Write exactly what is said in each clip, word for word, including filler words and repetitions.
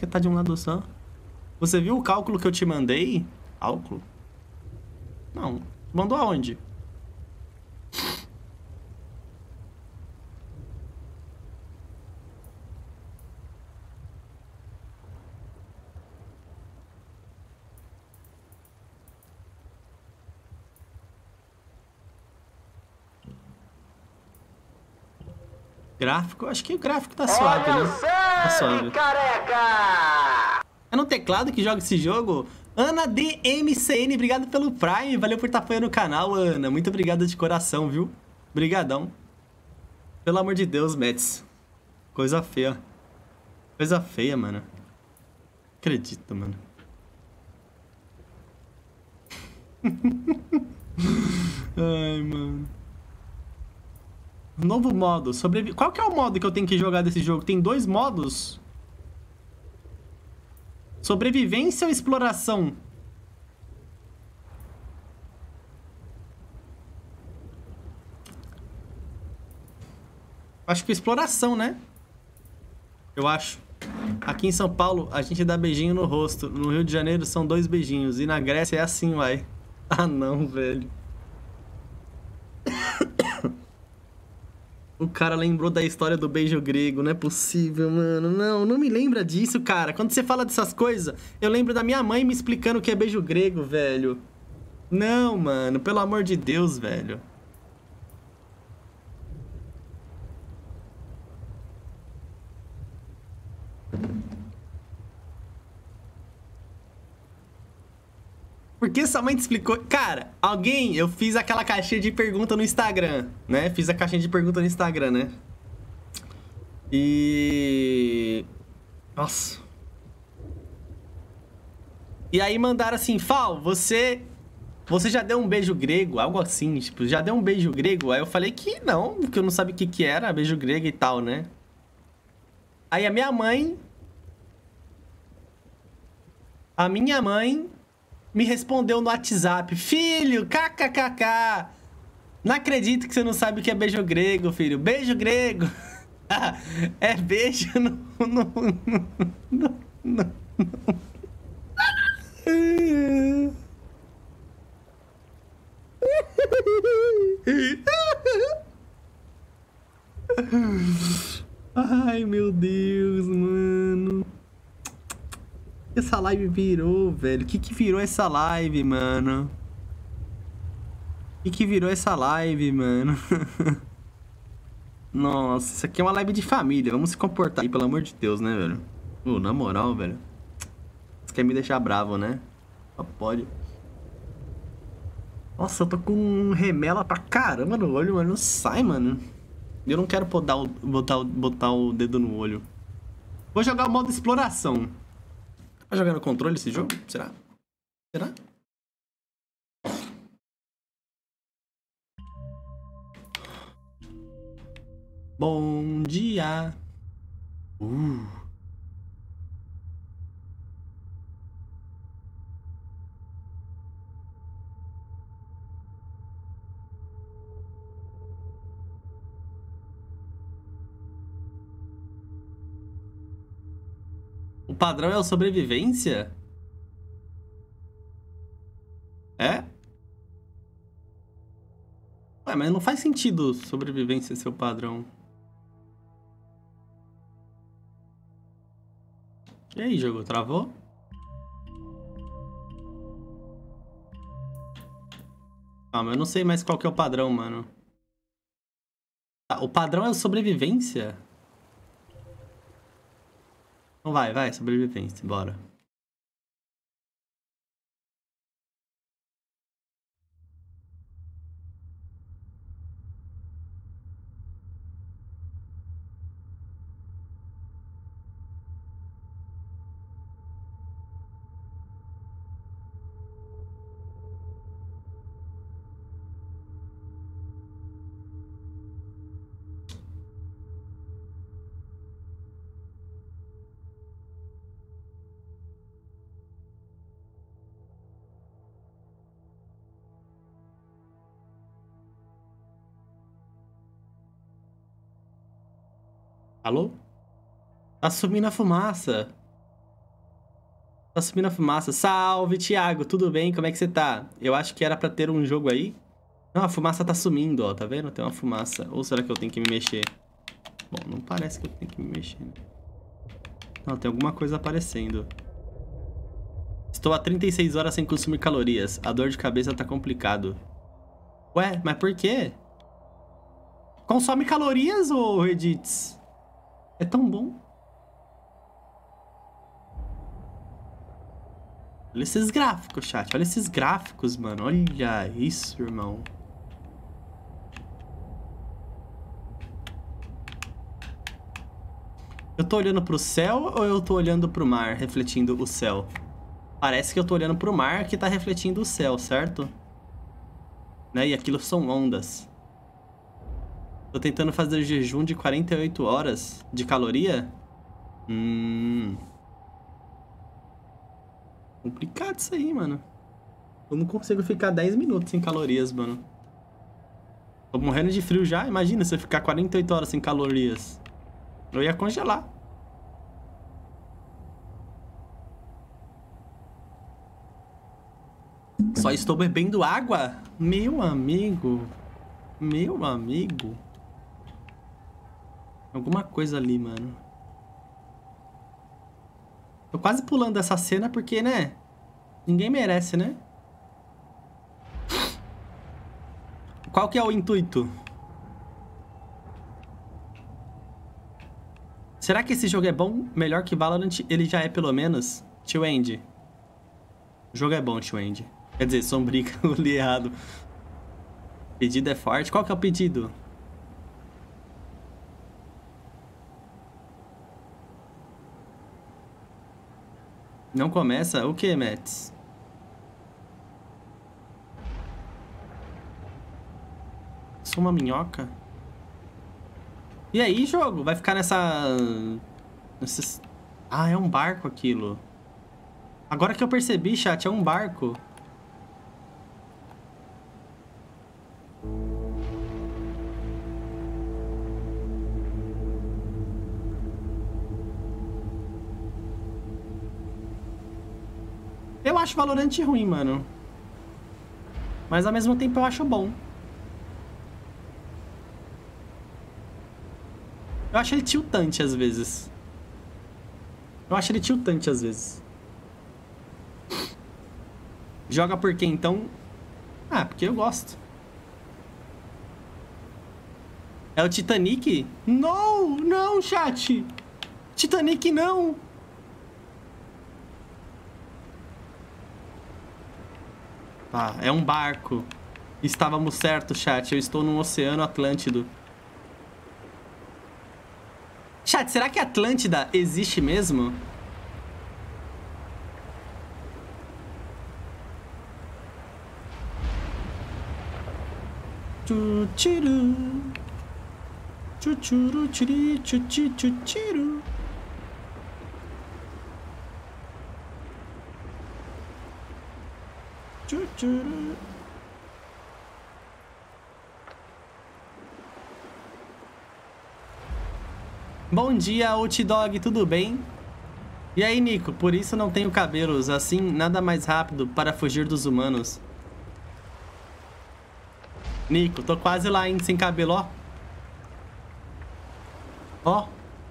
que tá de um lado só. Você viu o cálculo que eu te mandei? Cálculo? Não. Mandou aonde? Gráfico? Acho que o gráfico tá suave, né? Tá suave. Careca! É no teclado que joga esse jogo? Ana D M C N, obrigado pelo Prime. Valeu por estar apoiando o canal, Ana. Muito obrigado de coração, viu? Obrigadão. Pelo amor de Deus, Mets. Coisa feia. Coisa feia, mano. Acredito, mano. Ai, mano. Novo modo. Sobrevi... Qual que é o modo que eu tenho que jogar desse jogo? Tem dois modos? Sobrevivência ou exploração? Acho que exploração, né? Eu acho. Aqui em São Paulo, a gente dá beijinho no rosto. No Rio de Janeiro, são dois beijinhos. E na Grécia é assim, uai. Ah, não, velho. O cara lembrou da história do beijo grego. Não é possível, mano. Não, não me lembra disso, cara. Quando você fala dessas coisas, eu lembro da minha mãe me explicando o que é beijo grego, velho. Não, mano. Pelo amor de Deus, velho. Por que sua mãe te explicou? Cara, alguém... Eu fiz aquela caixinha de pergunta no Instagram, né? Fiz a caixinha de pergunta no Instagram, né? E... Nossa. E aí mandaram assim, Fal, você... Você já deu um beijo grego? Algo assim, tipo, já deu um beijo grego? Aí eu falei que não, porque eu não sabia o que que era beijo grego e tal, né? Aí a minha mãe... A minha mãe... me respondeu no WhatsApp. Filho, kkkk. Não acredito que você não sabe o que é beijo grego, filho. Beijo grego. É beijo no... no, no, no, no. Ai, meu Deus, mano. Essa live virou, velho. O que que virou essa live, mano? O que que virou essa live, mano? Nossa, isso aqui é uma live de família. Vamos se comportar aí, pelo amor de Deus, né, velho? Pô, na moral, velho. Você quer me deixar bravo, né? Só pode. Nossa, eu tô com remela pra caramba no olho, mano. Não sai, mano. Eu não quero botar o, botar, o, botar o dedo no olho. Vou jogar o modo exploração. Vai jogar no controle esse jogo? Será? Será? Bom dia. Uh. O padrão é a sobrevivência? É? Ué, mas não faz sentido sobrevivência ser o padrão. E aí, jogo? Travou? Calma, eu não sei mais qual que é o padrão, mano. Tá, o padrão é a sobrevivência? Então vai, vai, sobrevivência, bora. Alô? Tá sumindo a fumaça. Tá subindo a fumaça. Salve, Thiago. Tudo bem? Como é que você tá? Eu acho que era pra ter um jogo aí. Não, a fumaça tá sumindo, ó. Tá vendo? Tem uma fumaça. Ou será que eu tenho que me mexer? Bom, não parece que eu tenho que me mexer, né? Não, tem alguma coisa aparecendo. Estou há trinta e seis horas sem consumir calorias. A dor de cabeça tá complicado. Ué, mas por quê? Consome calorias, ô Redits? É tão bom. Olha esses gráficos, chat. Olha esses gráficos, mano. Olha isso, irmão. Eu tô olhando pro céu ou eu tô olhando pro mar, refletindo o céu? Parece que eu tô olhando pro mar que tá refletindo o céu, certo? Né? E aquilo são ondas. Tô tentando fazer jejum de quarenta e oito horas de caloria? Hum... Complicado isso aí, mano. Eu não consigo ficar dez minutos sem calorias, mano. Tô morrendo de frio já. Imagina se eu ficar quarenta e oito horas sem calorias. Eu ia congelar. Só estou bebendo água? Meu amigo. Meu amigo. Alguma coisa ali, mano. Tô quase pulando essa cena porque, né? Ninguém merece, né? Qual que é o intuito? Será que esse jogo é bom? Melhor que Valorant? Ele já é, pelo menos. Tio Andy. O jogo é bom, Tio Andy. Quer dizer, Sombria, eu li errado. Pedido é forte. Qual que é o pedido? Não começa? O que, Mets? Sou uma minhoca? E aí, jogo? Vai ficar nessa... Nesses... Ah, é um barco aquilo. Agora que eu percebi, chat, é um barco. Eu acho Valorant ruim, mano. Mas ao mesmo tempo eu acho bom. Eu acho ele tiltante às vezes. Eu acho ele tiltante às vezes. Joga por quê, então? Ah, porque eu gosto. É o Titanic? Não, não, chat. Titanic não. Tá, é um barco. Estávamos certos, chat. Eu estou num oceano Atlântido. Chat, será que Atlântida existe mesmo? Chuchiru. Chuchuru, chiri, chuchi, chuchiru. Chuchuru. Bom dia, Outdog, tudo bem? E aí, Nico, por isso não tenho cabelos, assim nada mais rápido para fugir dos humanos. Nico, tô quase lá, hein, sem cabelo, ó. Ó.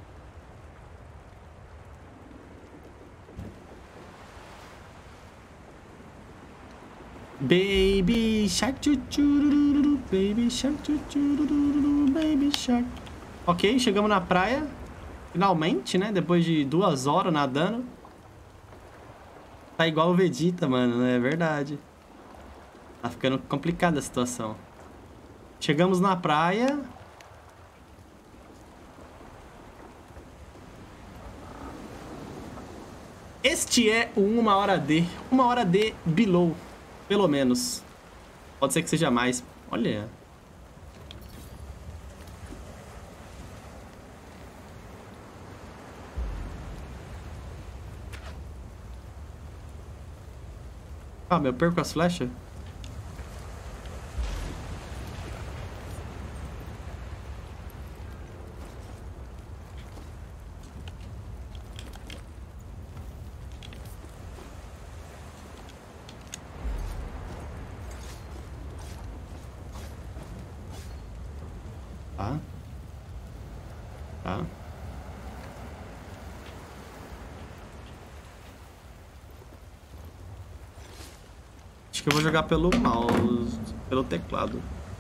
Baby shark, chuchururu, baby shark, chuchururu, baby shark. Ok, chegamos na praia. Finalmente, né? Depois de duas horas nadando. Tá igual o Vegeta, mano, né? É verdade. Tá ficando complicada a situação. Chegamos na praia. Este é o Uma Hora D. Uma Hora D below. Pelo menos. Pode ser que seja mais. Olha. Ah, eu perco as flechas? que eu vou jogar pelo mouse, pelo teclado.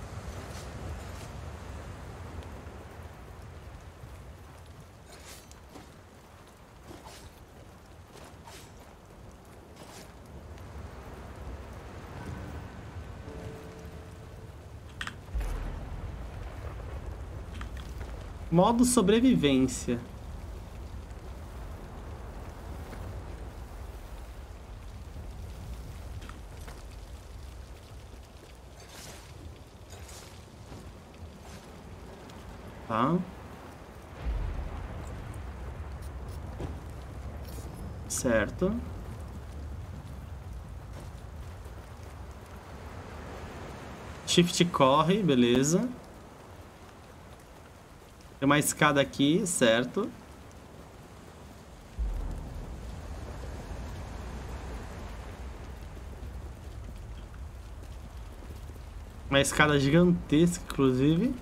Modo sobrevivência. Tá. Certo. Shift corre, beleza. Tem uma escada aqui, certo. Uma escada gigantesca, inclusive.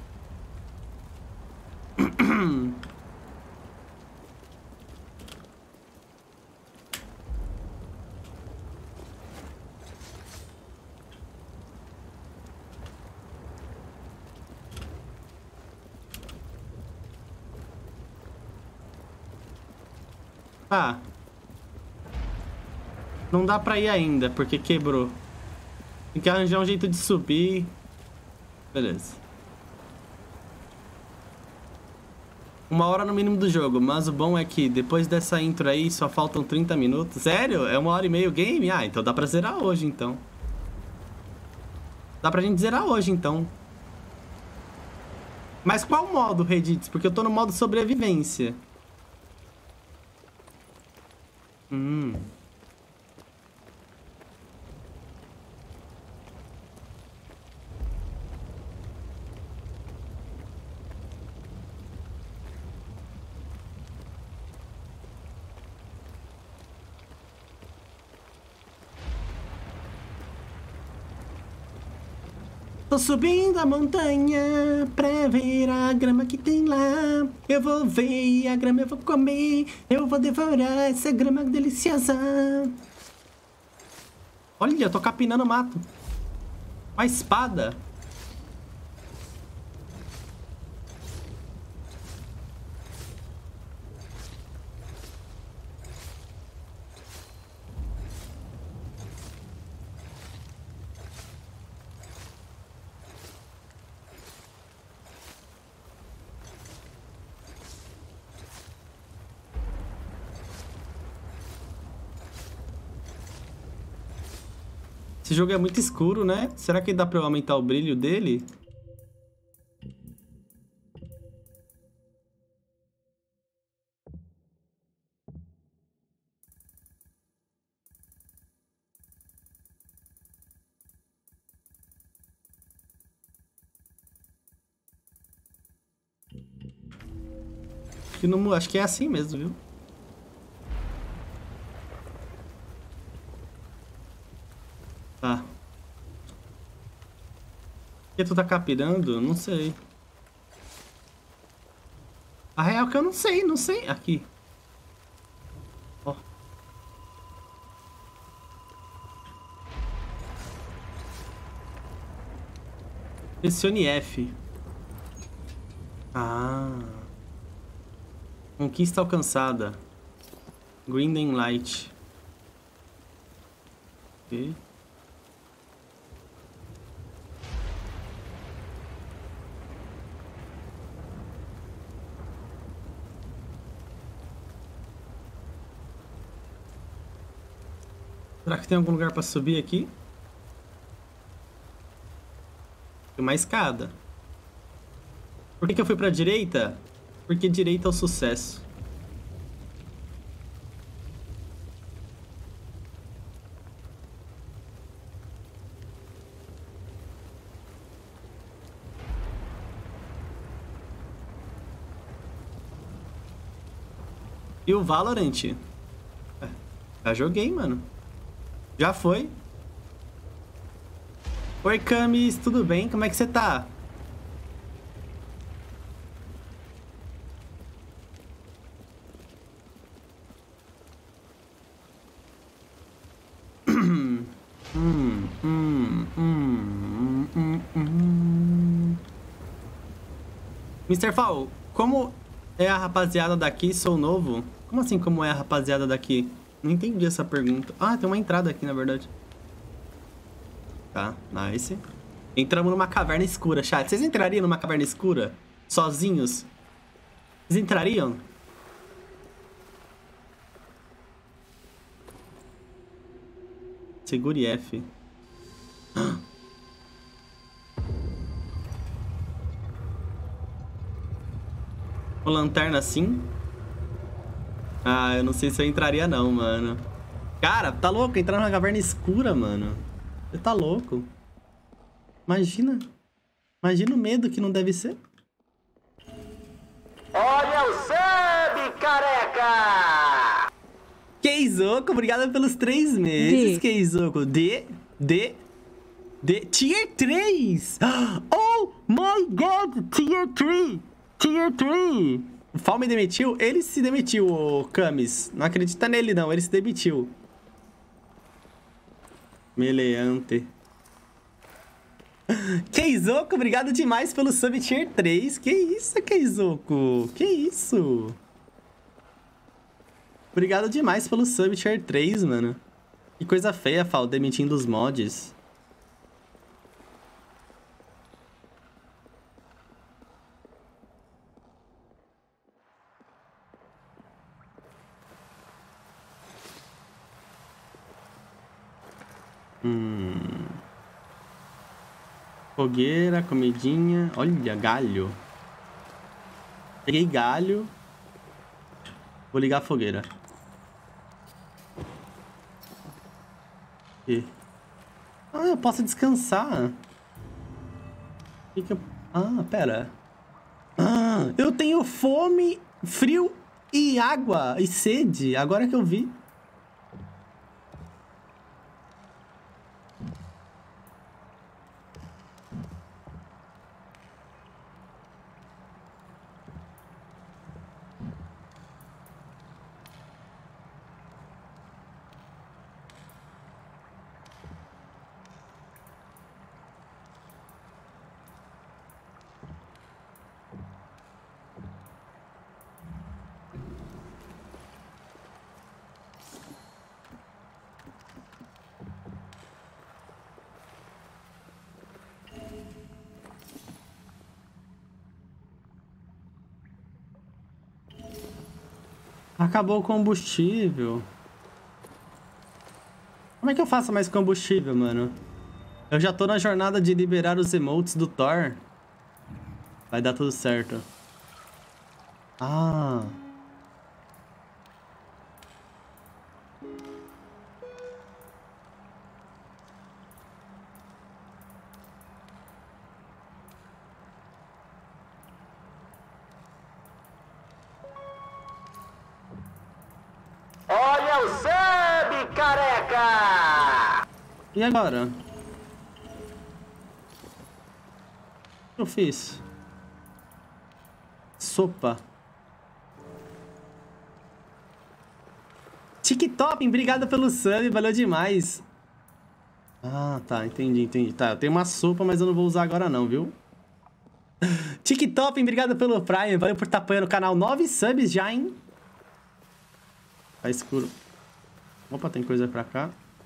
Ah. Não dá pra ir ainda, porque quebrou. Tem que arranjar um jeito de subir. Beleza. Uma hora no mínimo do jogo, mas o bom é que depois dessa intro aí só faltam trinta minutos. Sério? É uma hora e meia o game? Ah, então dá pra zerar hoje, então. Dá pra gente zerar hoje, então. Mas qual modo, Reddit? Porque eu tô no modo sobrevivência. Hum... Tô subindo a montanha pra ver a grama que tem lá. Eu vou ver a grama, eu vou comer. Eu vou devorar essa grama deliciosa. Olha, eu tô capinando o mato. Uma espada. Esse jogo é muito escuro, né? Será que dá pra eu aumentar o brilho dele? Acho que, não, acho que é assim mesmo, viu? Tá. Por que tu tá capirando? Não sei. A real é que eu não sei, não sei. Aqui. Ó. Pressione F. Ah. Conquista alcançada. Grinding Light. Ok. Será que tem algum lugar pra subir aqui? Tem uma escada. Por que que eu fui pra direita? Porque direita é o sucesso. E o Valorant? É, já joguei, mano. Já foi. Oi, Camis, tudo bem? Como é que você tá? hum, hum. mister Fall, como é a rapaziada daqui? Sou novo. Como assim, como é a rapaziada daqui? Não entendi essa pergunta. Ah, tem uma entrada aqui, na verdade. Tá, nice. Entramos numa caverna escura, chat. Vocês entrariam numa caverna escura? Sozinhos? Vocês entrariam? Segure F. Com lanterna assim? Ah, eu não sei se eu entraria não, mano. Cara, tá louco? Entrar numa caverna escura, mano. Você tá louco? Imagina. Imagina o medo que não deve ser. Olha o sub, careca! Keizoku, obrigado pelos três meses, Keizoku. D, D, D, Tier três! Oh my God, Tier três! Tier três! O Fall me demitiu? Ele se demitiu, o Camis. Não acredita nele, não. Ele se demitiu. Meleante. Keizoku, obrigado demais pelo sub Tier três. Que isso, Keizoku? Que isso? Obrigado demais pelo sub Tier três, mano. Que coisa feia, Fall, demitindo os mods. Hum. Fogueira, comidinha. Olha, galho. Peguei galho. Vou ligar a fogueira. E... Ah, eu posso descansar. Que que eu... Ah, pera. Ah, eu tenho fome, frio e água e sede. Agora que eu vi. Acabou o combustível. Como é que eu faço mais combustível, mano? Eu já tô na jornada de liberar os emotes do Thor. Vai dar tudo certo. Ah. Olha o sub, careca! E agora? O que eu fiz? Sopa. TikTok, obrigado pelo sub, valeu demais. Ah, tá, entendi, entendi. Tá, eu tenho uma sopa, mas eu não vou usar agora não, viu? TikTok, obrigado pelo Prime, valeu por estar apoiando o canal. Nove subs já, hein? Tá escuro. Opa, tem coisa pra cá.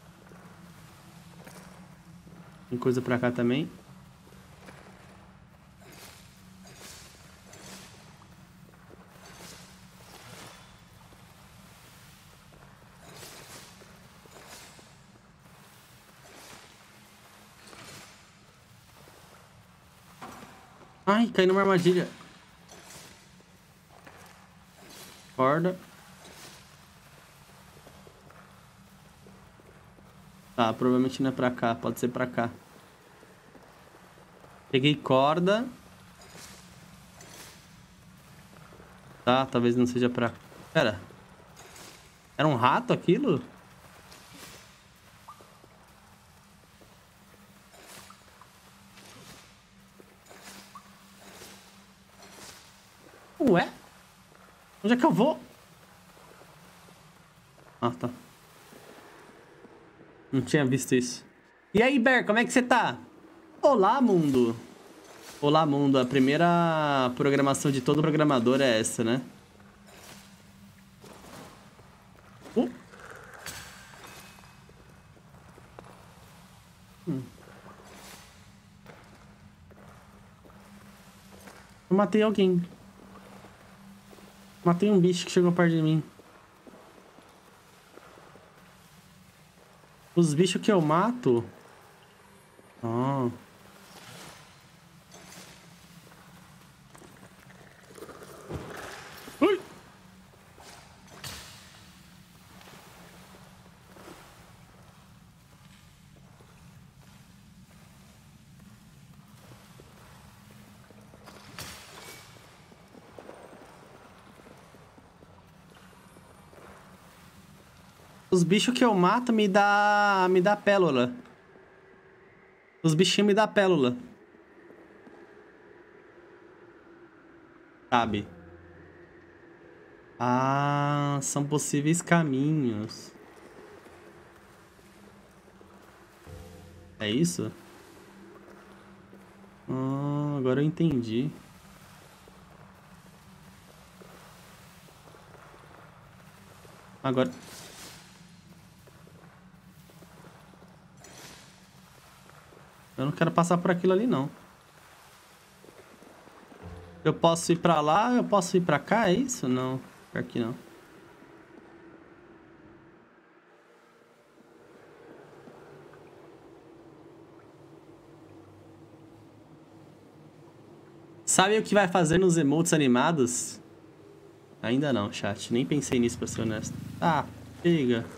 Tem coisa pra cá também. Ai, caí numa armadilha. Corda. Tá, provavelmente não é pra cá. Pode ser pra cá. Peguei corda. Tá, talvez não seja pra... Pera. Era um rato aquilo? Ué? Onde é que eu vou? Ah, tá. Não tinha visto isso. E aí, Ber, como é que você tá? Olá, mundo. Olá, mundo. A primeira programação de todo programador é essa, né? Uh. Hum. Eu matei alguém. Matei um bicho que chegou perto de mim. Os bichos que eu mato... Oh. Ui! Os bichos que eu mato me dá... me dá pélula. Os bichinhos me dá pélula. Sabe? Ah, são possíveis caminhos. É isso? Ah, agora eu entendi. Agora... Eu não quero passar por aquilo ali, não. Eu posso ir pra lá, eu posso ir pra cá, é isso? Não, aqui não. Sabe o que vai fazer nos emotes animados? Ainda não, chat. Nem pensei nisso, pra ser honesto. Ah, pega.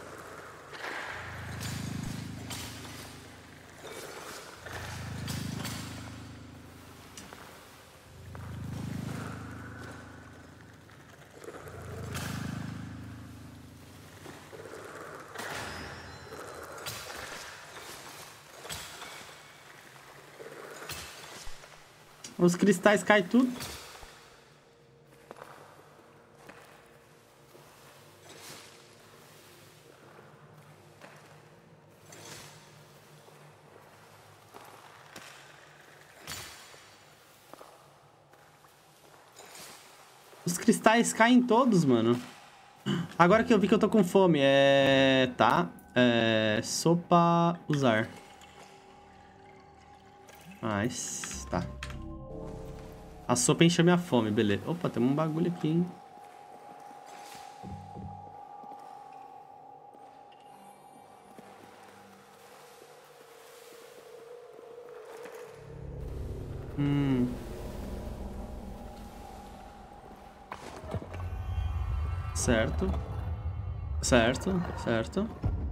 Os cristais caem tudo. Os cristais caem todos, mano. Agora que eu vi que eu tô com fome, é... Tá. É... Sopa usar. Mas... Tá. A sopa encheu minha fome, beleza. Opa, tem um bagulho aqui, hein? Hum... Certo. Certo, certo.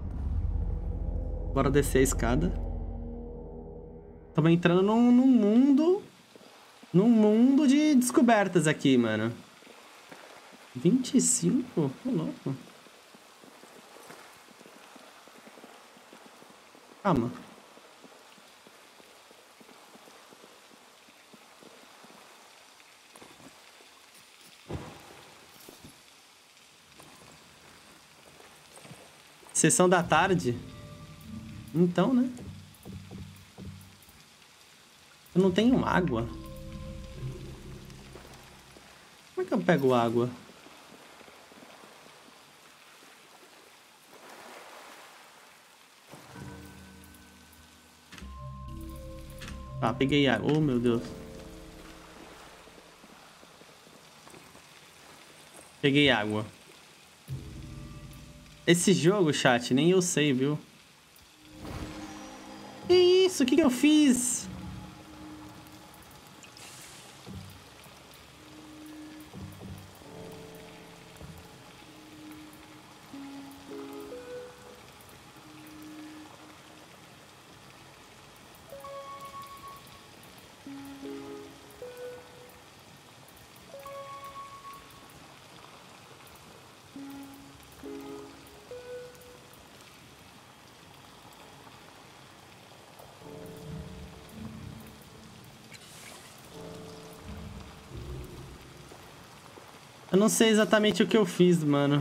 Bora descer a escada. Estamos entrando num, num mundo... Num mundo de descobertas aqui, mano. vinte e cinco? Tô louco. Calma. Sessão da tarde? Então, né? Eu não tenho água. Como é que eu pego água? Tá, peguei água. Oh, meu Deus. Peguei água. Esse jogo, chat, nem eu sei, viu? Que isso? O que que eu fiz? Eu não sei exatamente o que eu fiz, mano.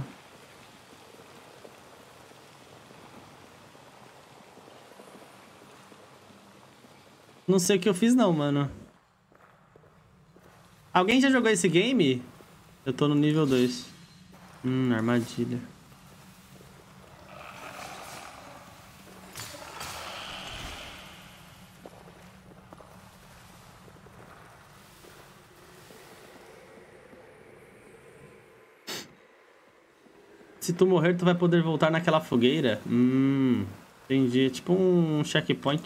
Não sei o que eu fiz não, mano. Alguém já jogou esse game? Eu tô no nível dois. Hum, armadilha. Se tu morrer, tu vai poder voltar naquela fogueira. Hum, entendi. É tipo um checkpoint.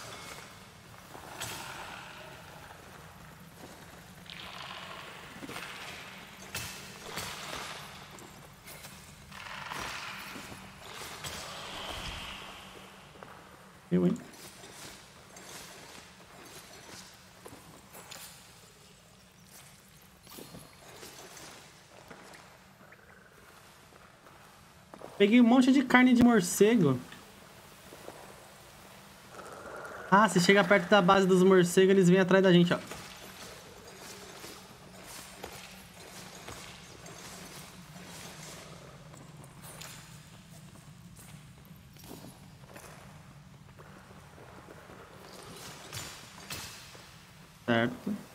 Eu, hein? Peguei um monte de carne de morcego. Ah, se chega perto da base dos morcegos, eles vêm atrás da gente, ó. Certo.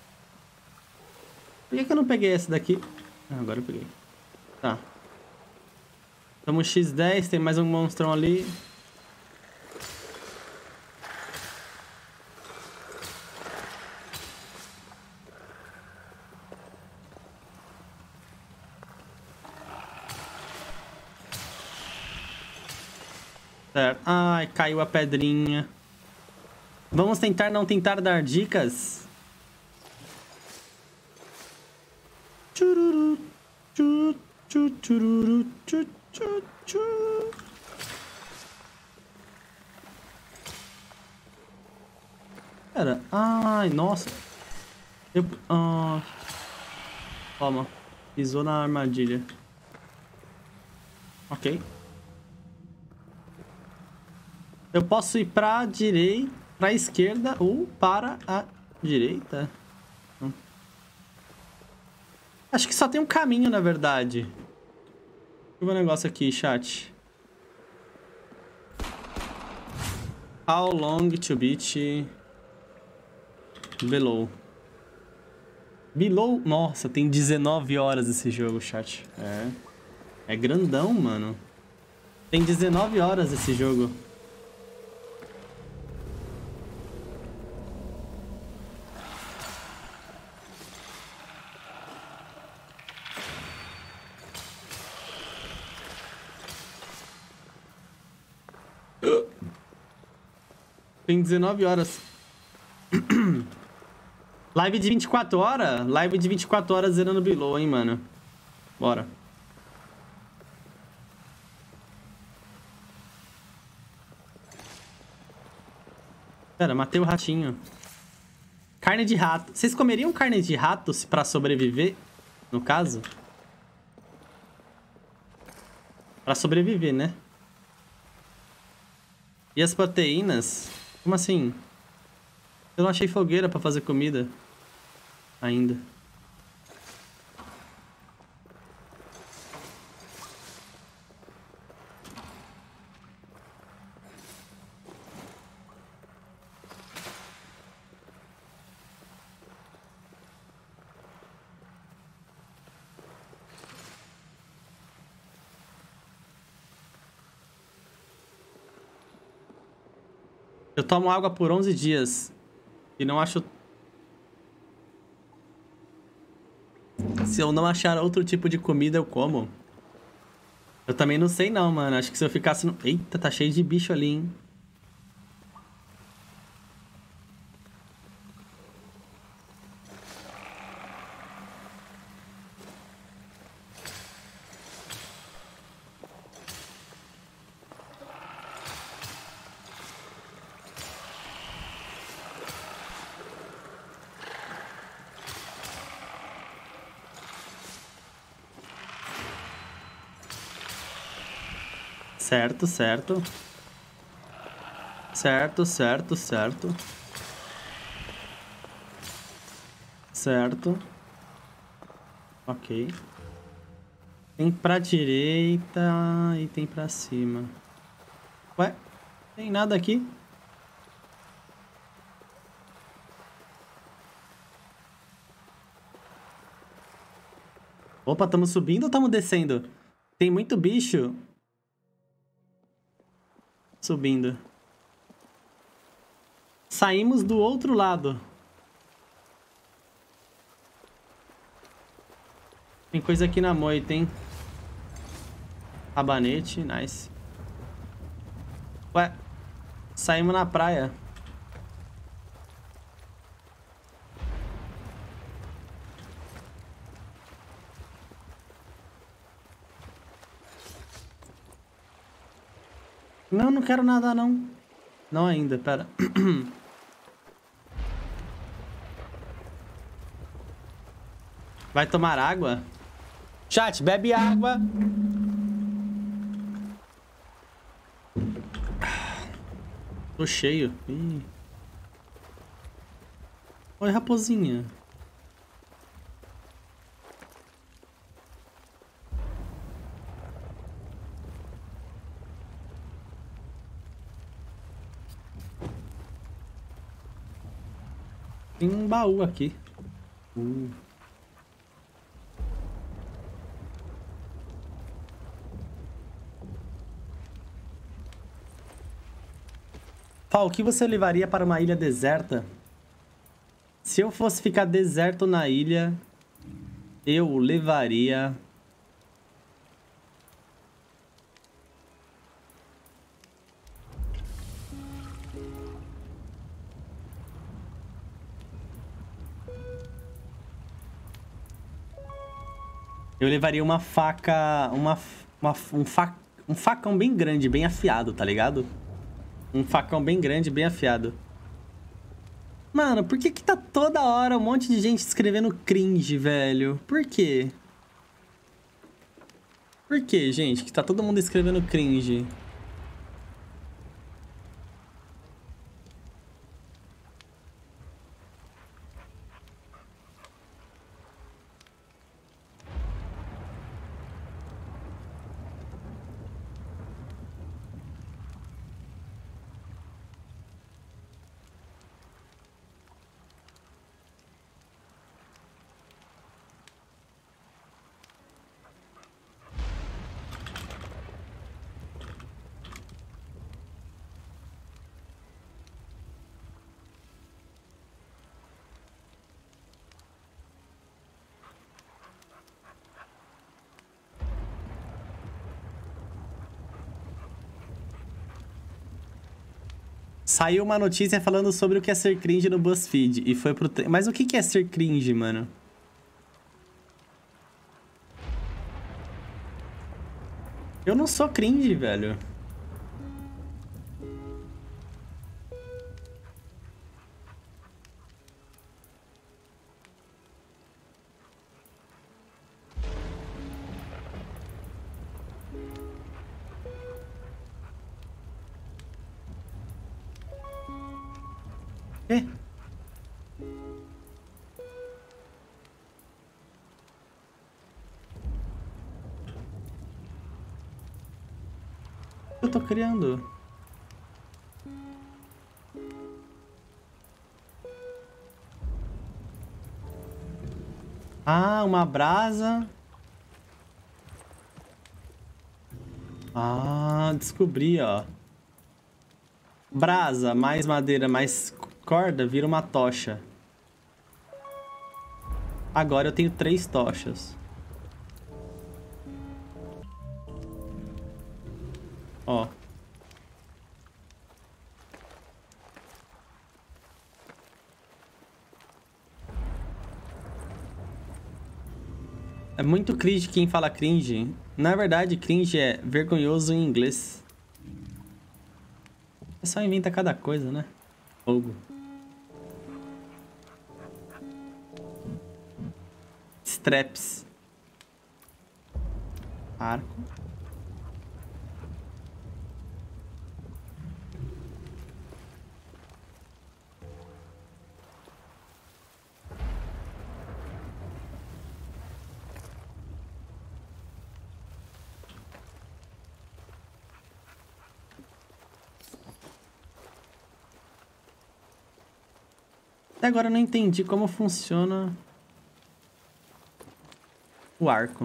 Por que que eu não peguei esse daqui? Ah, agora eu peguei. Tá. Estamos xis dez, tem mais um monstrão ali. Certo. Ai, caiu a pedrinha. Vamos tentar não tentar dar dicas. Chururu, chu, chu, chururu, chu, chu, chu. Pera. Ai, nossa. Eu... Ah. Toma. Pisou na armadilha. Ok. Eu posso ir pra direita, pra esquerda ou para a direita. Hum. Acho que só tem um caminho, na verdade. Deixa eu ver um negócio aqui, chat. How long to beat below? Below? Nossa, tem dezenove horas esse jogo, chat. É. É grandão, mano. Tem dezenove horas esse jogo. Tem dezenove horas. Live de vinte e quatro horas? Live de vinte e quatro horas zerando Below, hein, mano. Bora. Pera, matei o ratinho. Carne de rato. Vocês comeriam carne de rato pra sobreviver? No caso? Pra sobreviver, né? E as proteínas? Como assim? Eu não achei fogueira pra fazer comida. Ainda. Eu tomo água por onze dias. E não acho... Se eu não achar outro tipo de comida, eu como. Eu também não sei não, mano. Acho que se eu ficasse no... Eita, tá cheio de bicho ali, hein? Certo, certo. Certo, certo, certo. Certo. Ok. Tem pra direita e tem pra cima. Ué? Tem nada aqui? Opa, estamos subindo ou estamos descendo? Tem muito bicho. Subindo. Saímos do outro lado. Tem coisa aqui na moita, hein? Rabanete, nice. Ué, saímos na praia. Não, não quero nadar, não. Não ainda, pera. Vai tomar água? Chat, bebe água. Tô cheio. Ih. Oi, raposinha. Tem um baú aqui. Uh. Fal, o que você levaria para uma ilha deserta? Se eu fosse ficar deserto na ilha, eu levaria... Eu levaria uma faca... Uma, uma, um, fa, um facão bem grande, bem afiado, tá ligado? Um facão bem grande, bem afiado. Mano, por que que tá toda hora um monte de gente escrevendo cringe, velho? Por quê? Por quê, gente, que tá todo mundo escrevendo cringe? Saiu uma notícia falando sobre o que é ser cringe no BuzzFeed e foi pro... Tre... Mas o que que é ser cringe, mano? Eu não sou cringe, velho. Quê? Eu tô criando. Ah, uma brasa. Ah, descobri, ó. Brasa, mais madeira, mais corda, vira uma tocha. Agora eu tenho três tochas. Ó. É muito cringe quem fala cringe. Na verdade, cringe é vergonhoso em inglês. É só inventa cada coisa, né? Fogo. Straps. Arco. Até agora eu não entendi como funciona o arco.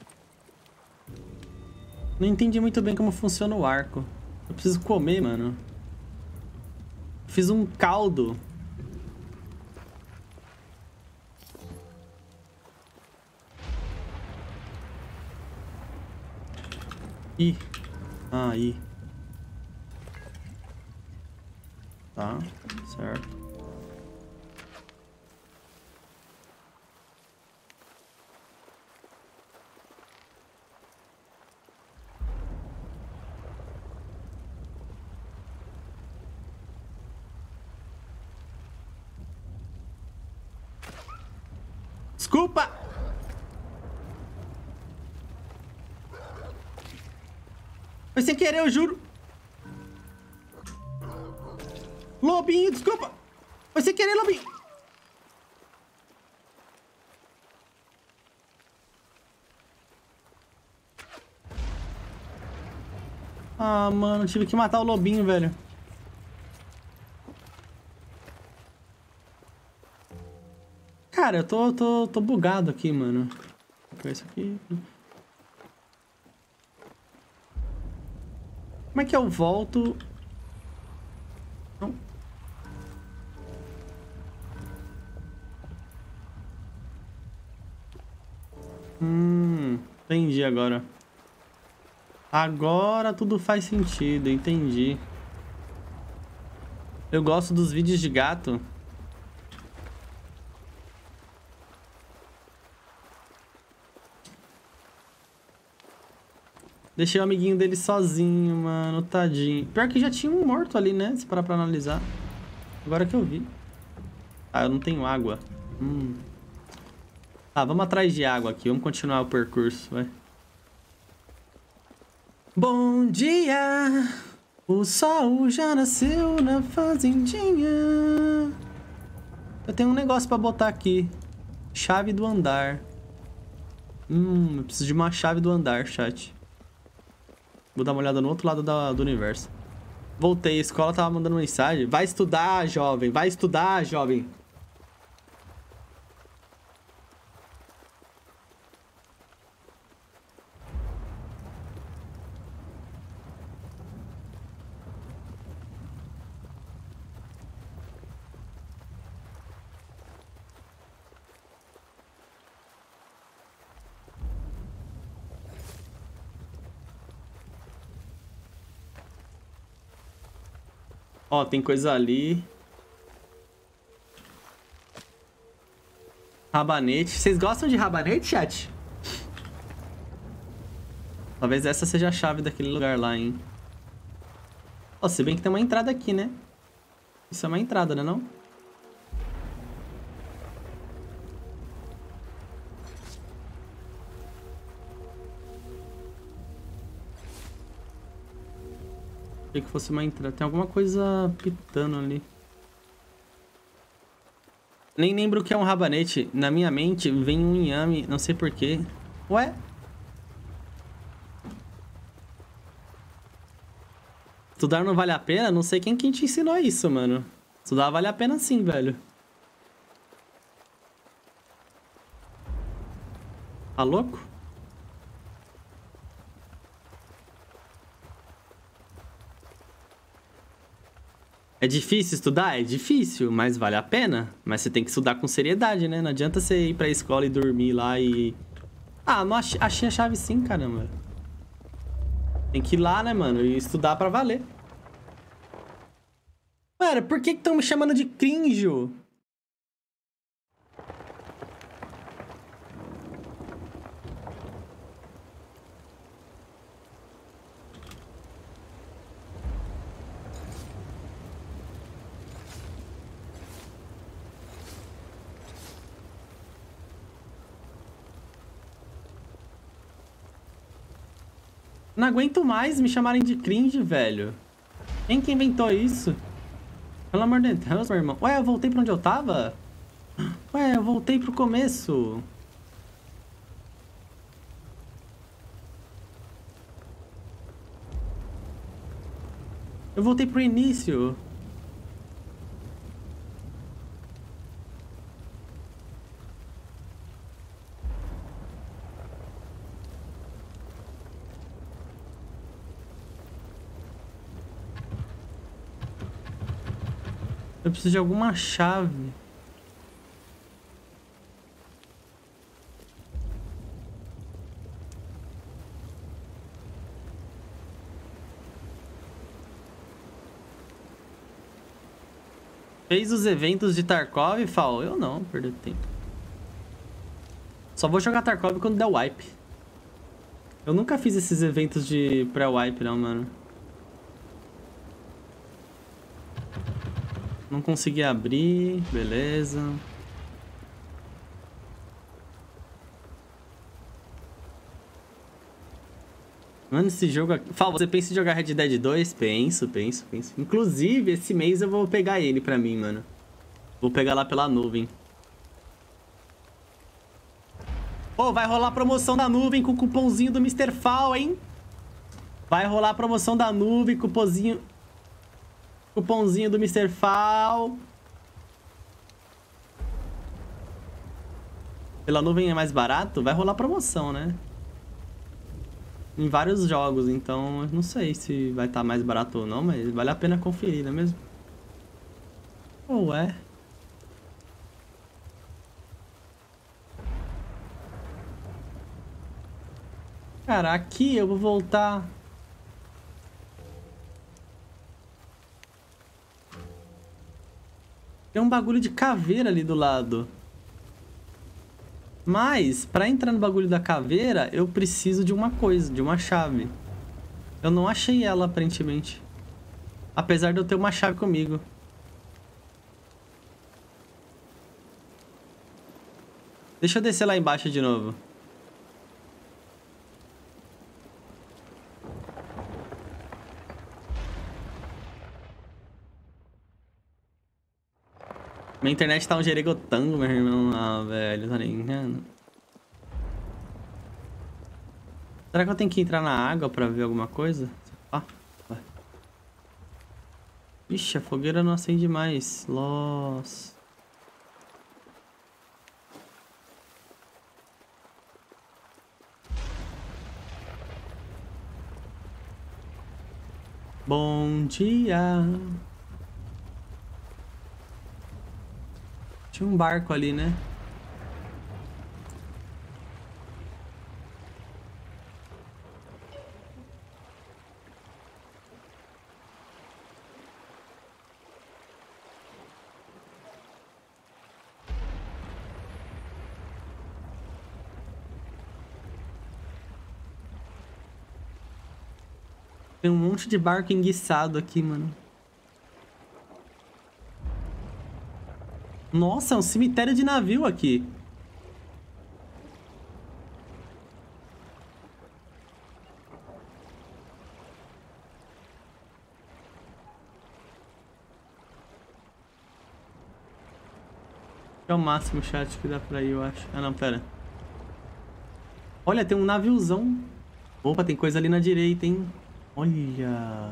Não entendi muito bem como funciona o arco. Eu preciso comer, mano. Fiz um caldo. Ih. Ah, aí. Tá, certo. Desculpa! Foi sem querer, eu juro. Lobinho, desculpa. Foi sem querer, Lobinho. Ah, mano, tive que matar o Lobinho, velho. Cara, eu tô, tô, tô bugado aqui, mano. Vou isso aqui. Como é que eu volto? Não. Hum, entendi agora. Agora tudo faz sentido, entendi. Eu gosto dos vídeos de gato. Deixei o amiguinho dele sozinho, mano, tadinho. Pior que já tinha um morto ali, né? Se parar pra analisar. Agora que eu vi. Ah, eu não tenho água. Hum. Ah, vamos atrás de água aqui. Vamos continuar o percurso, vai. Bom dia! O sol já nasceu na fazendinha. Eu tenho um negócio pra botar aqui. Chave do andar. Hum, eu preciso de uma chave do andar, chat. Vou dar uma olhada no outro lado da, do universo. Voltei, a escola tava mandando mensagem. Vai estudar, jovem. Vai estudar, jovem. Ó, tem coisa ali. Rabanete. Vocês gostam de rabanete, chat? Talvez essa seja a chave daquele lugar lá, hein? Ó, se bem que tem uma entrada aqui, né? Isso é uma entrada, né, não? Achei que fosse uma entrada. Tem alguma coisa pitando ali. Nem lembro o que é um rabanete. Na minha mente vem um inhame, não sei porquê. Ué? Estudar não vale a pena? Não sei quem que te ensinou isso, mano. Estudar vale a pena sim, velho. Tá louco? É difícil estudar? É difícil, mas vale a pena. Mas você tem que estudar com seriedade, né? Não adianta você ir pra escola e dormir lá e... Ah, não ach... achei a chave sim, caramba. Tem que ir lá, né, mano? E estudar pra valer. Mano, por que estão me chamando de cringe? Não aguento mais me chamarem de cringe, velho. Quem que inventou isso? Pelo amor de Deus, meu irmão. Ué, eu voltei pra onde eu tava? Ué, eu voltei pro começo. Eu voltei pro início. Eu preciso de alguma chave. Fez os eventos de Tarkov, Fal? Eu não, perdi tempo. Só vou jogar Tarkov quando der wipe. Eu nunca fiz esses eventos de pré-wipe, não, mano. Não consegui abrir, beleza. Mano, esse jogo aqui... Fala, você pensa em jogar Red Dead dois? Penso, penso, penso. Inclusive, esse mês eu vou pegar ele pra mim, mano. Vou pegar lá pela nuvem. Pô, vai rolar promoção da nuvem com o cupomzinho do mister Fall, hein? Vai rolar promoção da nuvem, cupomzinho... Cupomzinho do mister Fall. Pela nuvem é mais barato? Vai rolar promoção, né? Em vários jogos, então eu não sei se vai estar mais barato ou não, mas vale a pena conferir, não é mesmo? Ou é? Cara, aqui eu vou voltar... Tem um bagulho de caveira ali do lado. Mas, pra entrar no bagulho da caveira, eu preciso de uma coisa, de uma chave. Eu não achei ela, aparentemente. Apesar de eu ter uma chave comigo. Deixa eu descer lá embaixo de novo. Minha internet tá um jeregotango, meu irmão. Ah, velho, tá ligado? Será que eu tenho que entrar na água pra ver alguma coisa? Ah, vai. Ixi, a fogueira não acende mais. Loss. Bom dia. Tinha um barco ali, né? Tem um monte de barco enguiçado aqui, mano. Nossa, é um cemitério de navio aqui. É o máximo chat que dá pra ir, eu acho. Ah, não, pera. Olha, tem um naviozão. Opa, tem coisa ali na direita, hein? Olha.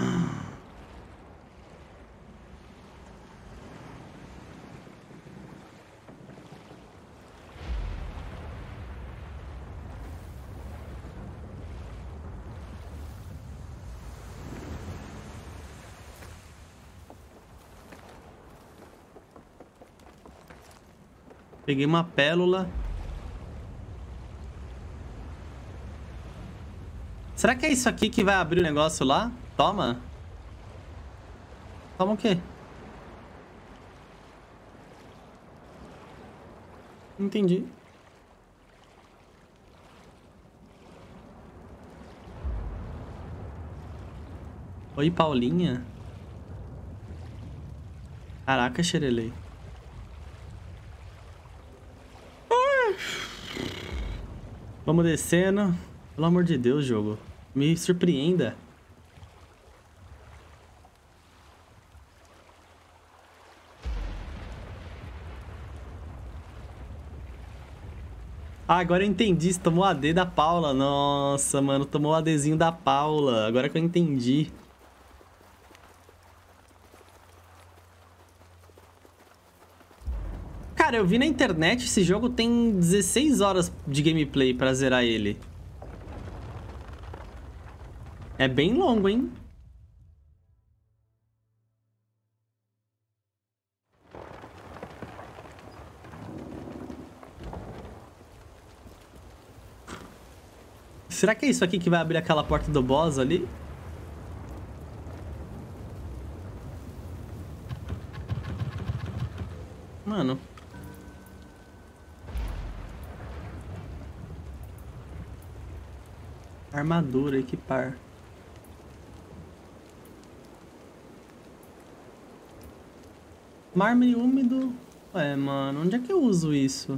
Peguei uma pérola. Será que é isso aqui que vai abrir o negócio lá? Toma. Toma o quê? Não entendi. Oi, Paulinha. Caraca, xerelei. Vamos descendo. Pelo amor de Deus, jogo. Me surpreenda. Ah, agora eu entendi. Você tomou A D da Paula. Nossa, mano. Tomou o ADzinho da Paula. Agora que eu entendi. Cara, eu vi na internet, esse jogo tem dezesseis horas de gameplay pra zerar ele. É bem longo, hein? Será que é isso aqui que vai abrir aquela porta do boss ali? Mano. Armadura, equipar. Mármore úmido. Ué, mano, onde é que eu uso isso?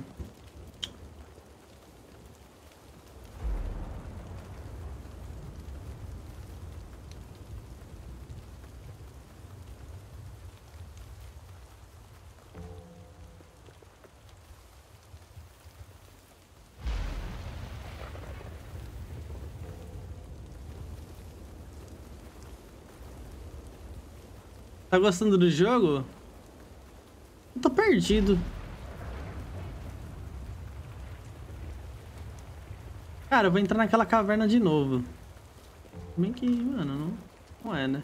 Tá gostando do jogo? Eu tô perdido. Cara, eu vou entrar naquela caverna de novo. Bem que, mano, não, não é, né?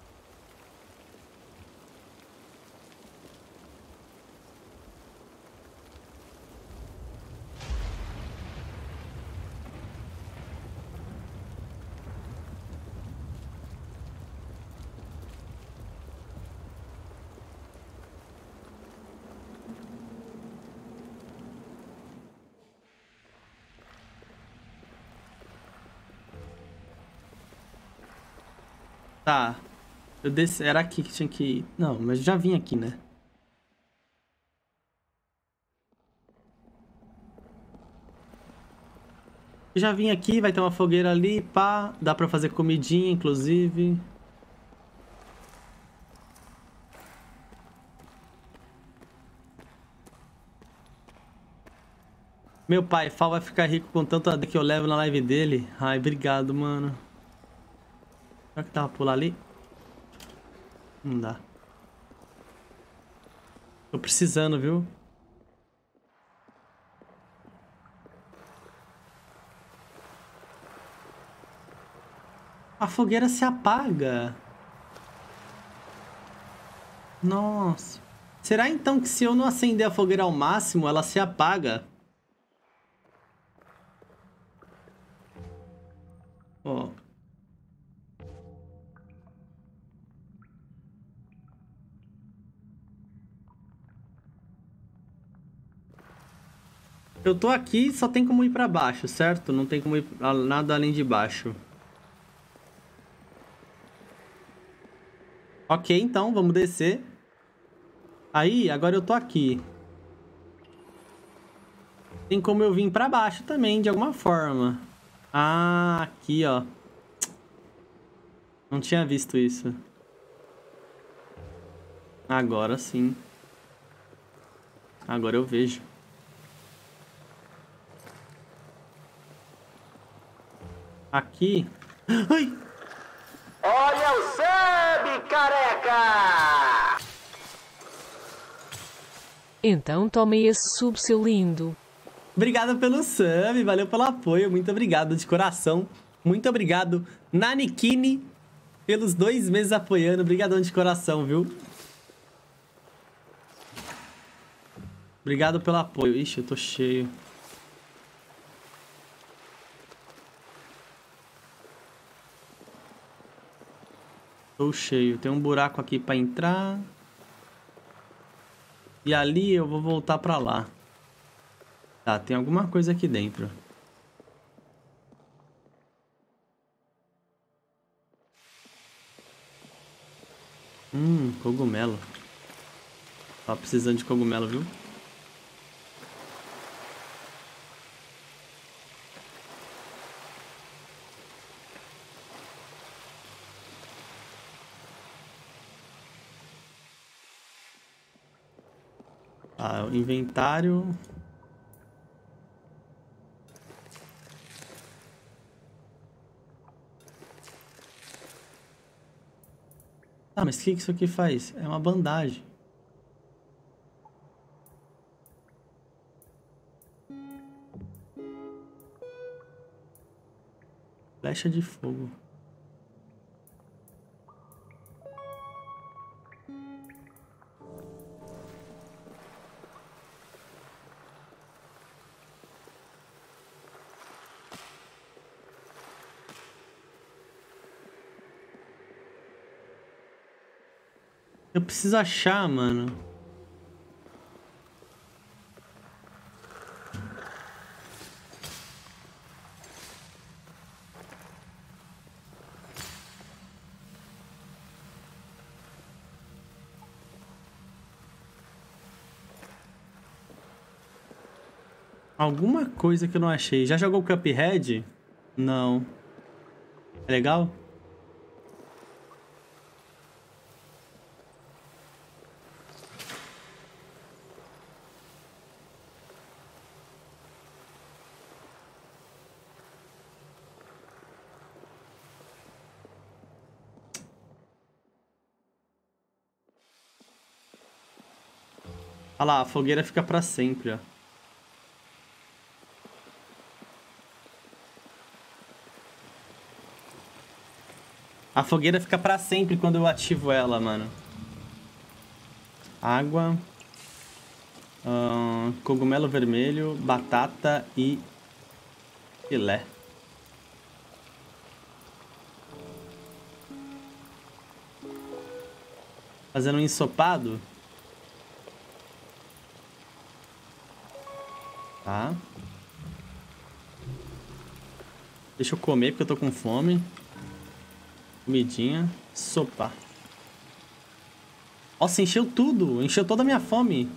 Tá. Eu desci... Era aqui que tinha que ir. Não, mas já vim aqui, né? Já vim aqui, vai ter uma fogueira ali, pá. Dá pra fazer comidinha, inclusive. Meu pai, Fal vai ficar rico com tanto A D que eu levo na live dele. Ai, obrigado, mano. Será que dá pra pular ali? Não dá. Tô precisando, viu? A fogueira se apaga. Nossa. Será então que se eu não acender a fogueira ao máximo, ela se apaga? Ó. Eu tô aqui, só tem como ir pra baixo, certo? Não tem como ir pra nada além de baixo. Ok, então, vamos descer. Aí, agora eu tô aqui. Tem como eu vir pra baixo também, de alguma forma. Ah, aqui, ó. Não tinha visto isso. Agora sim. Agora eu vejo. Aqui. Ai! Olha o sub, careca! Então tome esse sub, seu lindo. Obrigado pelo sub, valeu pelo apoio, muito obrigado de coração. Muito obrigado, Nanikini, pelos dois meses apoiando. Obrigadão de coração, viu? Obrigado pelo apoio. Ixi, eu tô cheio. Tô cheio. Tem um buraco aqui pra entrar. E ali eu vou voltar pra lá. Tá, tem alguma coisa aqui dentro. Hum, cogumelo. Tava precisando de cogumelo, viu? Ah, o inventário. Ah, mas o que isso aqui faz? É uma bandagem. Flecha de fogo. Eu preciso achar, mano. Alguma coisa que eu não achei. Já jogou Cuphead? Não. É legal? Olha lá, a fogueira fica pra sempre, ó. A fogueira fica pra sempre quando eu ativo ela, mano. Água. Uh, cogumelo vermelho, batata e filé. Fazendo um ensopado. Tá. Deixa eu comer porque eu tô com fome. Comidinha. Sopa. Nossa, encheu tudo. Encheu toda a minha fome.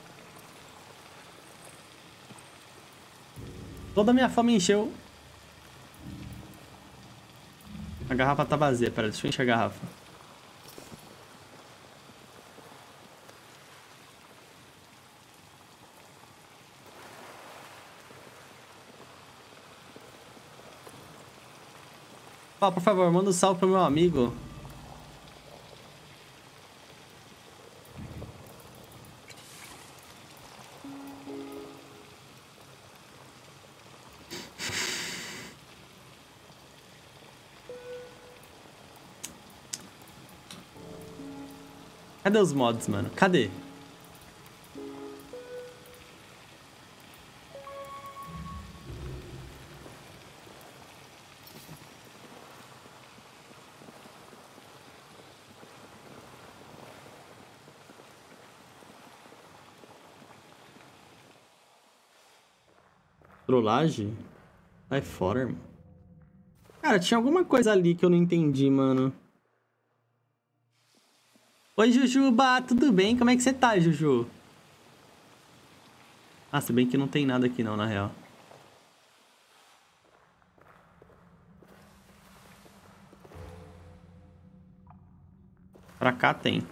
Toda a minha fome encheu. A garrafa tá vazia. Pera, deixa eu encher a garrafa. Ó, por favor, manda um salve pro meu amigo. Cadê os mods, mano? Cadê? Trollagem? Sai fora, irmão. Cara, tinha alguma coisa ali que eu não entendi, mano. Oi, Jujuba, tudo bem? Como é que você tá, Juju? Ah, se bem que não tem nada aqui não, na real. Pra cá tem.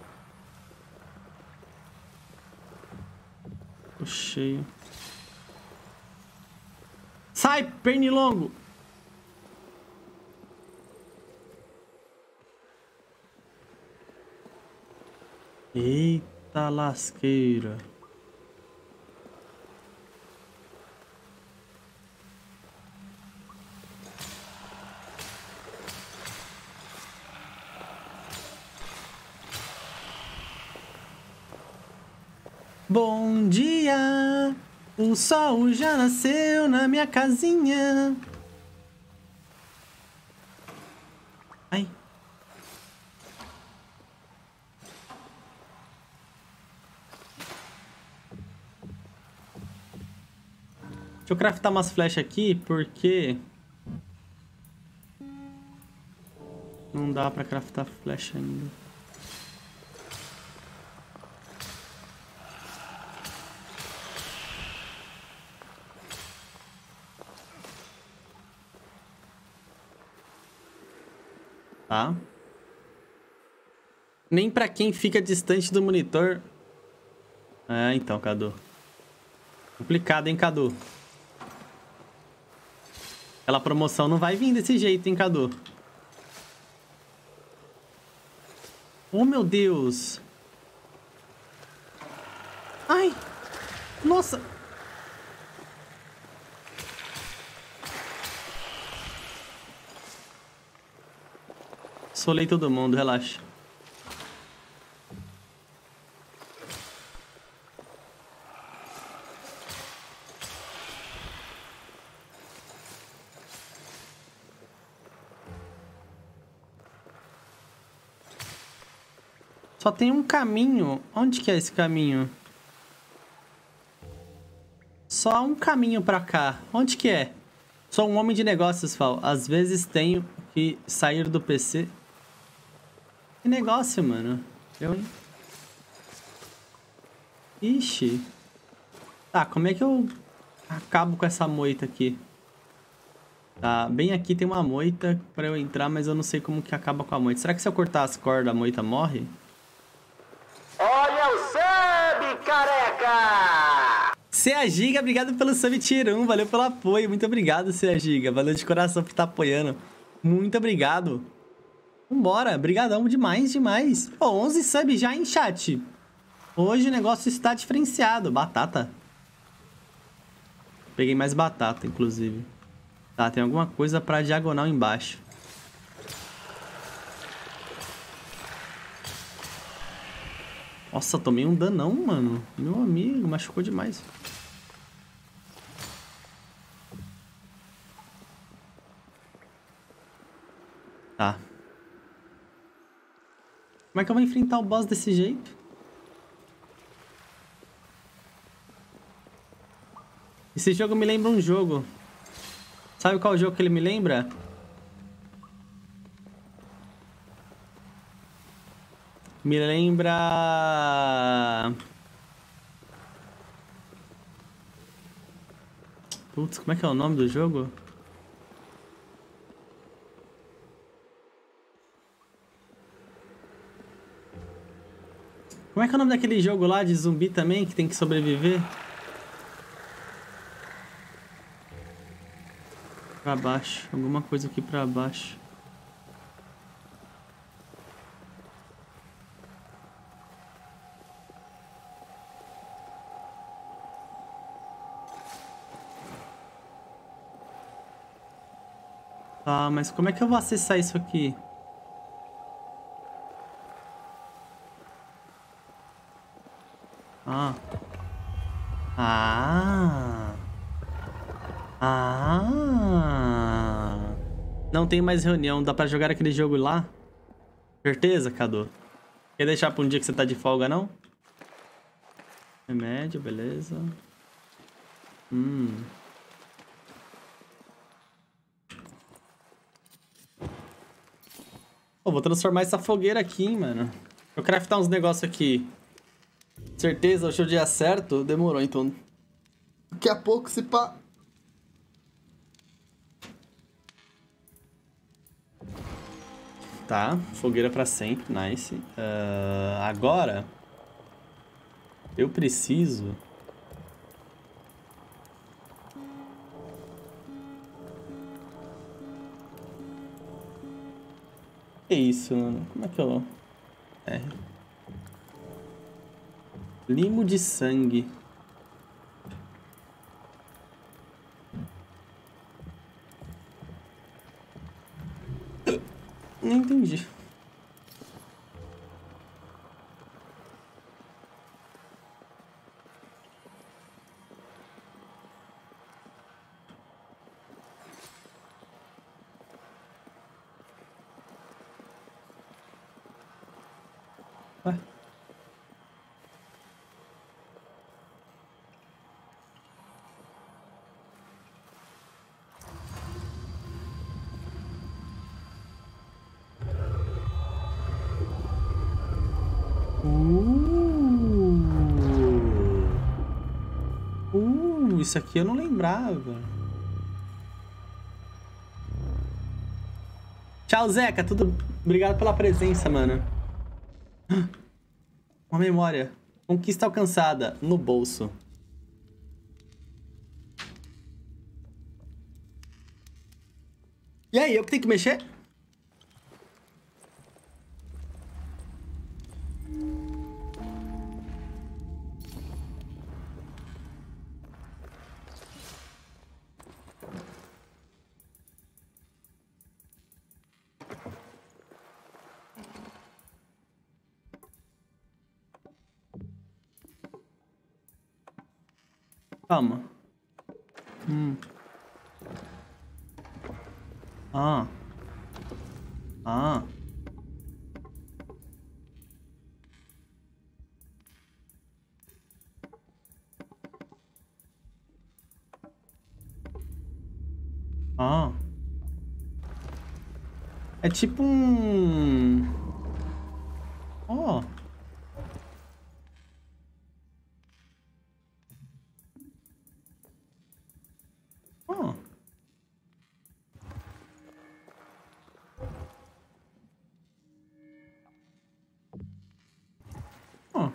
Tô cheio. Sai, pernilongo! Eita lasqueira. Bom dia! O sol já nasceu na minha casinha. Ai. Deixa eu craftar umas flechas aqui, porque... não dá pra craftar flecha ainda. Tá? Nem pra quem fica distante do monitor. É, então, Cadu. Complicado, hein, Cadu? Aquela promoção não vai vir desse jeito, hein, Cadu? Oh, meu Deus. Ai. Nossa. Solei todo mundo, relaxa. Só tem um caminho. Onde que é esse caminho? Só um caminho pra cá. Onde que é? Sou um homem de negócios, Fal. Às vezes tenho que sair do P C. Que negócio, mano. Eu, hein? Ixi. Tá, como é que eu acabo com essa moita aqui? Tá, bem aqui tem uma moita pra eu entrar, mas eu não sei como que acaba com a moita. Será que se eu cortar as cordas, a moita morre? Olha o sub, careca! C A Giga, obrigado pelo sub tier um, valeu pelo apoio. Muito obrigado, C A Giga. Valeu de coração por estar apoiando. Muito obrigado. Vambora, brigadão demais, demais. Pô, onze subs já em chat. Hoje o negócio está diferenciado. Batata. Peguei mais batata, inclusive. Tá, tem alguma coisa pra diagonal embaixo. Nossa, tomei um danão, mano. Meu amigo, machucou demais. Tá. Como é que eu vou enfrentar o boss desse jeito? Esse jogo me lembra um jogo. Sabe qual jogo que ele me lembra? Me lembra... Putz, como é que é o nome do jogo? Como é que é o nome daquele jogo lá de zumbi também, que tem que sobreviver? Pra baixo, alguma coisa aqui pra baixo. Ah, mas como é que eu vou acessar isso aqui? Ah. Ah. Ah. Não tem mais reunião. Dá pra jogar aquele jogo lá? Certeza, Cadu? Quer deixar pra um dia que você tá de folga, não? Remédio, beleza. Hum. Pô, vou transformar essa fogueira aqui, hein, mano. Eu craftar uns negócios aqui. Certeza, hoje é o dia certo? Demorou, então. Daqui a pouco, se pá... Tá, fogueira pra sempre, nice. Uh, agora... Eu preciso... Que isso, mano? Como é que eu... É... Limo de sangue. Não entendi. Ué? Uh. Uh, isso aqui eu não lembrava. Tchau, Zeca. Tudo... Obrigado pela presença, mano. Uma memória. Conquista alcançada. No bolso. E aí, eu que tenho que mexer? Calma. Hum. Ah. Ah. Ó. É tipo um... Ó. Ó. Ó.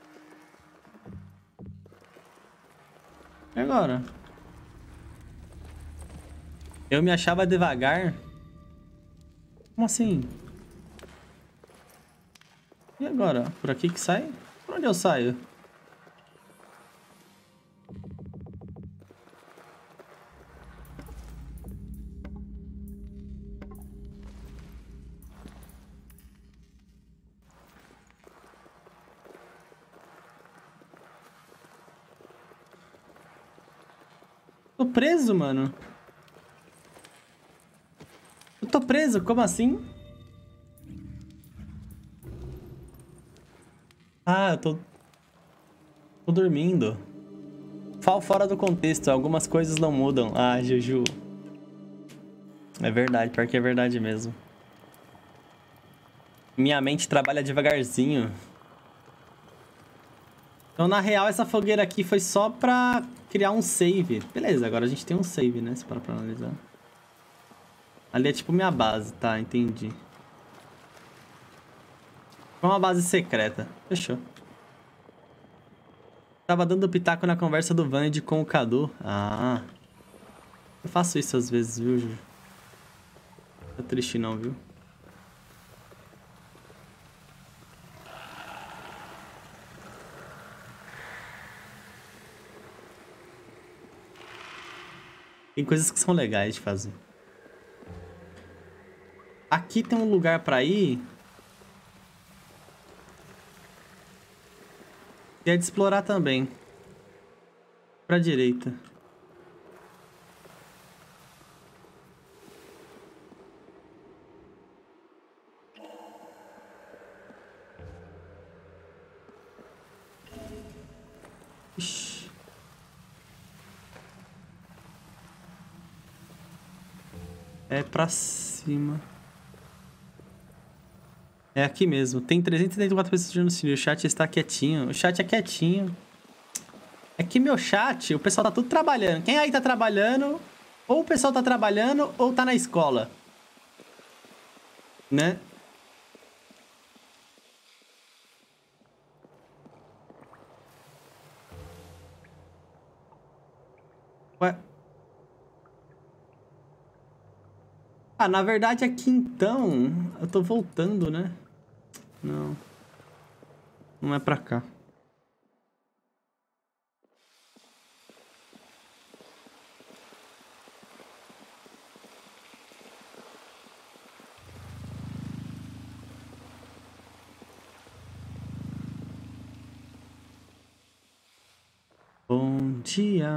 E agora? Eu me achava devagar. Como assim? E agora? Por aqui que sai? Por onde eu saio? Tô preso, mano. Eu tô preso? Como assim? Ah, eu tô... Tô dormindo. Fala fora do contexto, algumas coisas não mudam. Ah, Juju. É verdade, pior que é verdade mesmo. Minha mente trabalha devagarzinho. Então, na real, essa fogueira aqui foi só pra criar um save. Beleza, agora a gente tem um save, né? Se parar pra analisar. Ali é tipo minha base, tá? Entendi. Foi uma base secreta. Fechou. Tava dando pitaco na conversa do Vandy com o Cadu. Ah. Eu faço isso às vezes, viu, Ju? Não tá triste não, viu? Tem coisas que são legais de fazer. Aqui tem um lugar pra ir. E é de explorar também. Pra direita. Ixi. É pra cima. É aqui mesmo. Tem trezentas e setenta e quatro pessoas no cine. O chat está quietinho. O chat é quietinho. É que meu chat, o pessoal tá tudo trabalhando. Quem aí tá trabalhando, ou o pessoal tá trabalhando, ou tá na escola. Né? Ué? Ah, na verdade aqui então... Eu tô voltando, né? Não. Não é pra cá. Bom dia.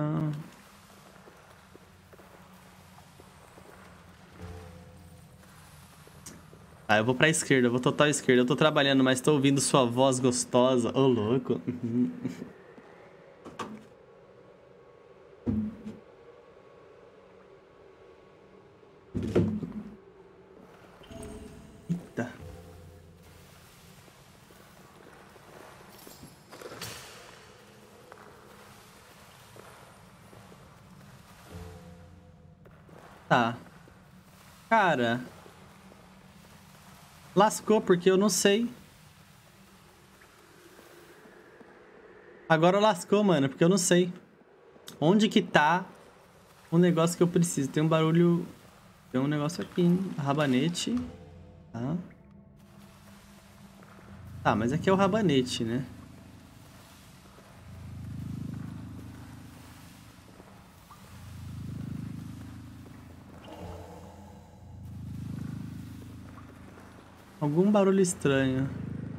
Ah, eu vou pra esquerda, eu vou total esquerda. Eu tô trabalhando, mas tô ouvindo sua voz gostosa. Ô, louco. Uhum. Eita. Tá. Cara... Lascou, porque eu não sei. Agora lascou, mano, porque eu não sei. Onde que tá o negócio que eu preciso? Tem um barulho... Tem um negócio aqui, hein? Rabanete. Tá. Tá, mas aqui é o rabanete, né? Algum barulho estranho.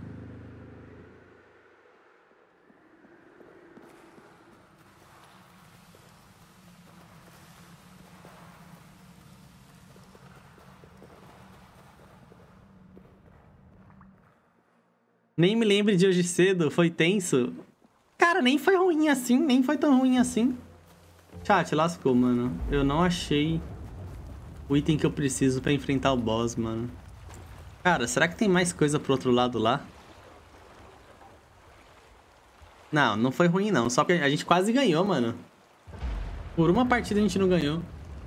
Nem me lembre de hoje cedo, foi tenso. Cara, nem foi ruim assim, nem foi tão ruim assim. Chat, lascou, mano. Eu não achei O item que eu preciso pra enfrentar o boss, mano. Cara, será que tem mais coisa pro outro lado lá? Não, não foi ruim não. Só que a gente quase ganhou, mano. Por uma partida a gente não ganhou.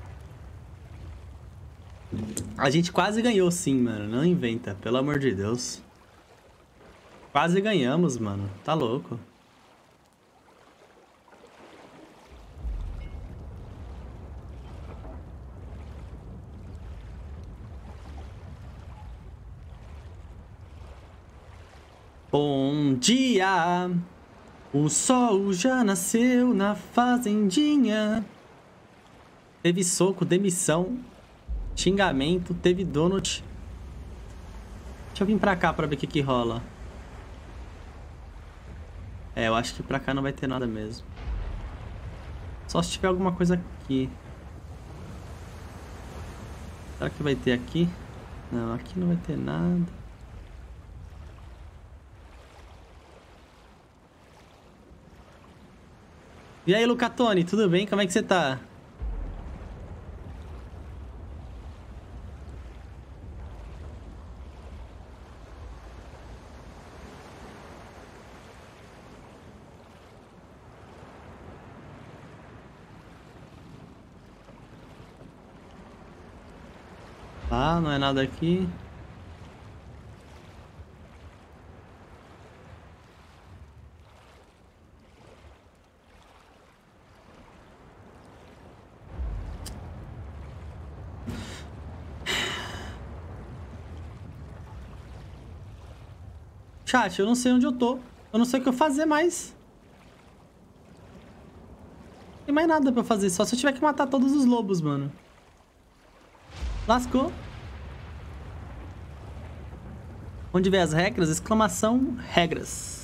A gente quase ganhou sim, mano. Não inventa, pelo amor de Deus. Quase ganhamos, mano. Tá louco. Bom dia! O sol já nasceu na fazendinha. Teve soco, demissão, xingamento, teve donut. Deixa eu vir pra cá pra ver o que que rola. É, eu acho que pra cá não vai ter nada mesmo. Só se tiver alguma coisa aqui. Será que vai ter aqui? Não, aqui não vai ter nada. E aí, Lucatone, tudo bem? Como é que você tá? Ah, não é nada aqui. Chat, eu não sei onde eu tô. Eu não sei o que eu fazer mais. Não tem mais nada pra fazer. Só se eu tiver que matar todos os lobos, mano. Lascou. Onde vê as regras? Exclamação, regras.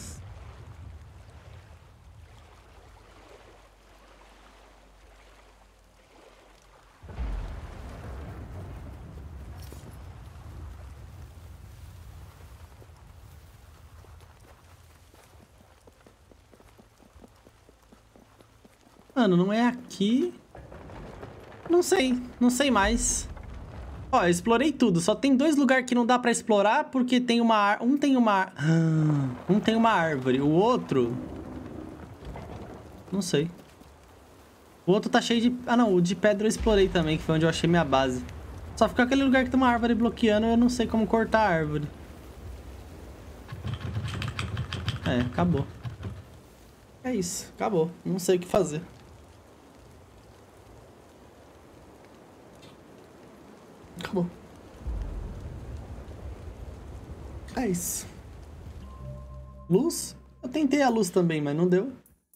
Mano, não é aqui. Não sei. Não sei mais. Ó, eu explorei tudo. Só tem dois lugares que não dá pra explorar porque tem uma... Ar... Um tem uma... Ah, um tem uma árvore. O outro... Não sei. O outro tá cheio de... Ah, não. O de pedra eu explorei também, que foi onde eu achei minha base. Só fica aquele lugar que tem uma árvore bloqueando e eu não sei como cortar a árvore. É, acabou. É isso. Acabou. Não sei o que fazer. Acabou. É isso. Luz? Eu tentei a luz também, mas não deu.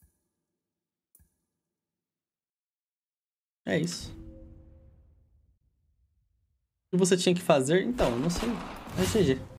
É isso. O que você tinha que fazer? Então, não sei. É G G.